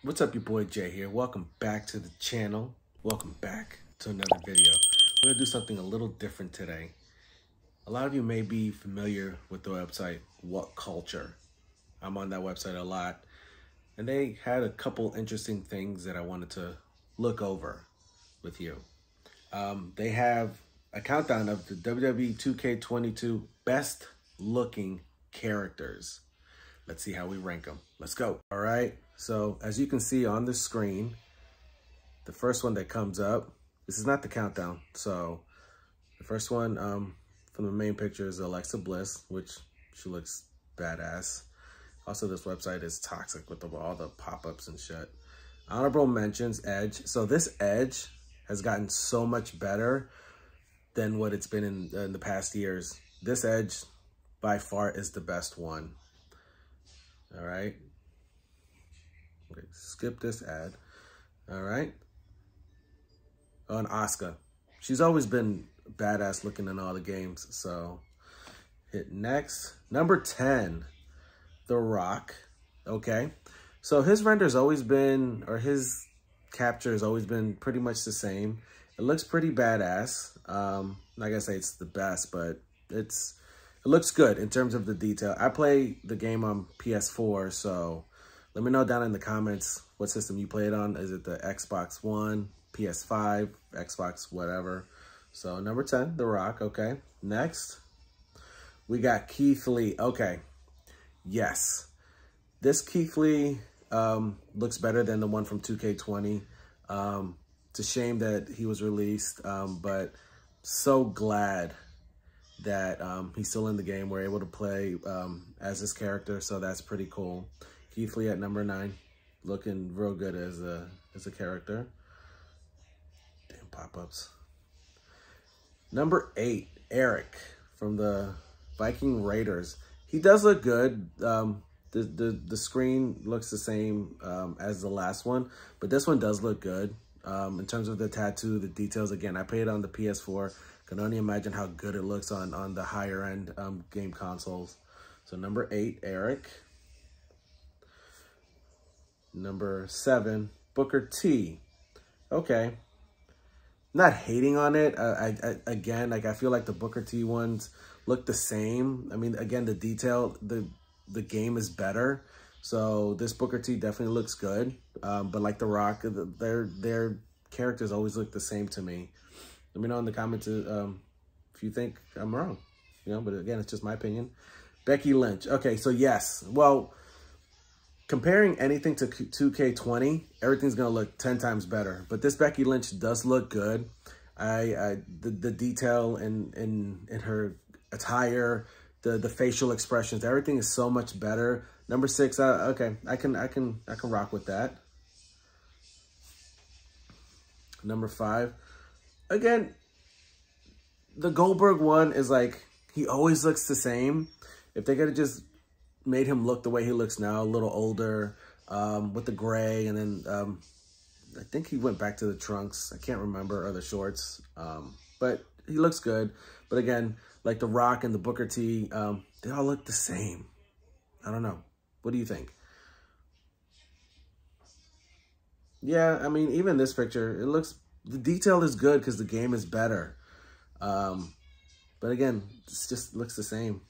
What's up, your boy Jay here. Welcome back to the channel. Welcome back to another video. We're gonna do something a little different today. A lot of you may be familiar with the website What Culture. I'm on that website a lot, and they had a couple interesting things that I wanted to look over with you. They have a countdown of the WWE 2K22 best looking characters. Let's see how we rank them. Let's go. All right. So as you can see on the screen, the first one that comes up, this is not the countdown. So the first one from the main picture is Alexa Bliss, which she looks badass. Also, this website is toxic with all the pop-ups and shit. Honorable mentions, Edge. So this Edge has gotten so much better than what it's been in the past years. This Edge by far is the best one. All right. Okay, skip this ad. All right. Oh, and Asuka. She's always been badass looking in all the games. So hit next. Number 10, The Rock. Okay. So his render's always been, or his capture has always been pretty much the same. It looks pretty badass. Like I say, it's the best, but it looks good in terms of the detail. I play the game on PS4, so let me know down in the comments what system you play it on. Is it the Xbox One, PS5, Xbox, whatever? So number 10, The Rock. Okay. Next, we got Keith Lee. Okay. Yes. This Keith Lee looks better than the one from 2K20. It's a shame that he was released, but so glad that he's still in the game. We're able to play as this character, so that's pretty cool. Keith Lee at number 9, looking real good as a character. Damn pop-ups. Number 8, Eric from the Viking Raiders. He does look good. The screen looks the same as the last one, but this one does look good. In terms of the tattoo, the details, again, I played on the PS4. Can only imagine how good it looks on the higher end game consoles. So number 8, Eric. Number 7, Booker T. Okay. Not hating on it. Again, like I feel like the Booker T ones look the same. I mean, again, the detail, the game is better. So this Booker T definitely looks good. But like The Rock, their characters always look the same to me. Let me know in the comments if you think I'm wrong. You know, but again, it's just my opinion. Becky Lynch. Okay, so yes. Well, comparing anything to 2K20, everything's going to look 10 times better. But this Becky Lynch does look good. The detail in her attire, the facial expressions, everything is so much better. Number 6, okay, I can rock with that. Number 5, again, the Goldberg one is like, he always looks the same. If they could have just made him look the way he looks now, a little older, with the gray, and then I think he went back to the trunks. I can't remember, or the shorts, but he looks good. But again, like The Rock and the Booker T, they all look the same. I don't know. What do you think? Yeah, I mean, even this picture, the detail is good because the game is better. But again, it just looks the same.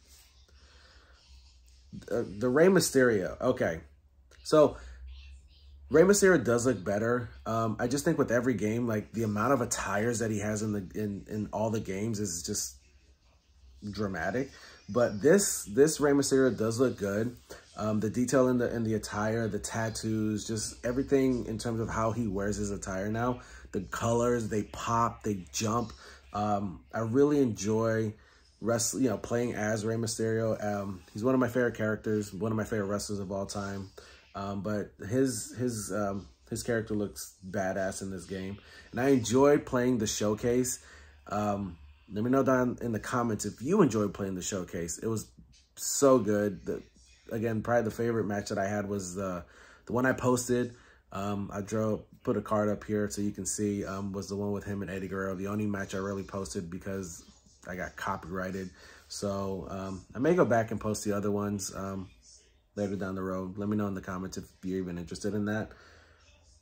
The Rey Mysterio. Okay. So Rey Mysterio does look better. I just think with every game, like the amount of attires that he has in all the games is just dramatic. But this Rey Mysterio does look good. The detail in the attire, the tattoos, just everything in terms of how he wears his attire now. The colors, they pop, they jump. I really enjoy playing as Rey Mysterio. He's one of my favorite characters, one of my favorite wrestlers of all time. But his character looks badass in this game, and I enjoyed playing the showcase. Let me know down in the comments if you enjoyed playing the showcase. It was so good. Again, probably the favorite match that I had was the one I posted. I put a card up here so you can see, was the one with him and Eddie Guerrero. The only match I really posted because I got copyrighted. So I may go back and post the other ones later down the road. Let me know in the comments if you're even interested in that.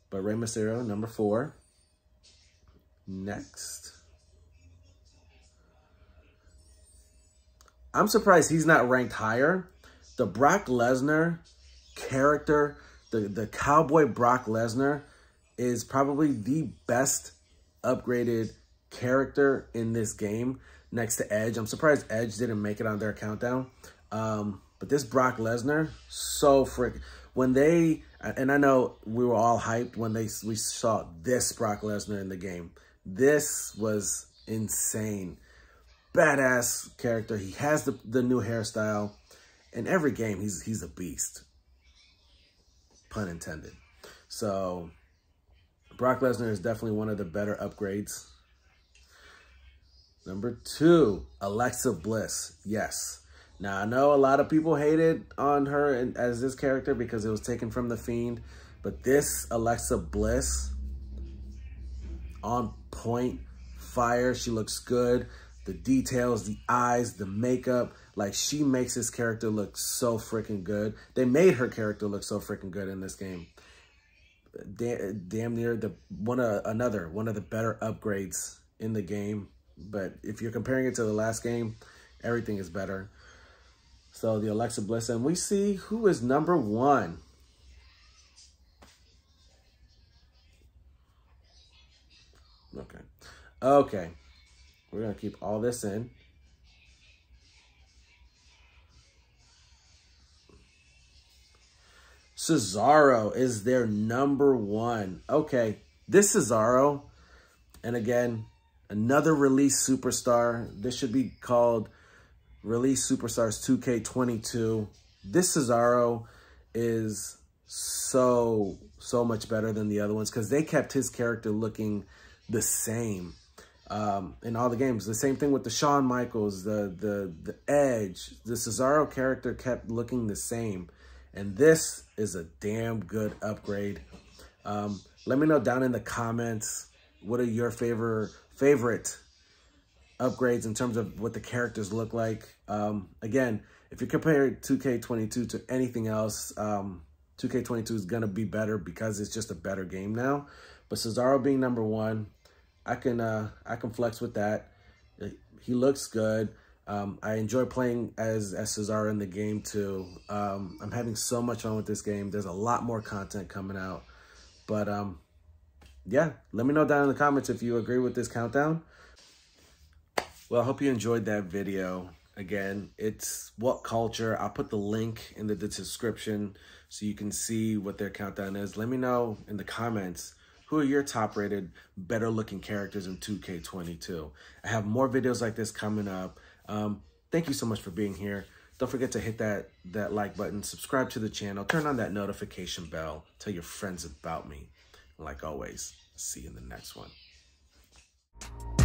But Rey Mysterio, number 4. Next. I'm surprised he's not ranked higher. The Brock Lesnar character, the cowboy Brock Lesnar, is probably the best upgraded character in this game next to Edge. I'm surprised Edge didn't make it on their countdown. But this Brock Lesnar, so freaking... When they... And I know we were all hyped when we saw this Brock Lesnar in the game. This was insane. Badass character. He has the new hairstyle. In every game, he's a beast. Pun intended. So, Brock Lesnar is definitely one of the better upgrades. Number 2, Alexa Bliss. Yes. Now, I know a lot of people hated on her as this character because it was taken from The Fiend. But this Alexa Bliss, on point, fire. She looks good. The details, the eyes, the makeup. Like, she makes this character look so freaking good. They made her character look so freaking good in this game. Damn near one of the better upgrades in the game. But if you're comparing it to the last game, everything is better. So the Alexa Bliss, and we see who is number 1. Okay. We're going to keep all this in. Cesaro is their number 1. Okay, this Cesaro, and again, another release superstar. This should be called Release Superstars 2K22. This Cesaro is so much better than the other ones because they kept his character looking the same in all the games. The same thing with the Shawn Michaels, the Edge. The Cesaro character kept looking the same. And this is a damn good upgrade. Let me know down in the comments, what are your favorite upgrades in terms of what the characters look like. Again, if you compare 2K22 to anything else, 2K22 is going to be better because it's just a better game now. But Cesaro being number 1, I can flex with that. He looks good. I enjoy playing as Cesaro in the game too. I'm having so much fun with this game. There's a lot more content coming out. But yeah, let me know down in the comments if you agree with this countdown. Well, I hope you enjoyed that video. Again, it's What Culture. I'll put the link in the description so you can see what their countdown is. Let me know in the comments, who are your top rated, better looking characters in 2K22. I have more videos like this coming up. Thank you so much for being here. Don't forget to hit that like button, subscribe to the channel, turn on that notification bell, tell your friends about me. And like always, see you in the next one.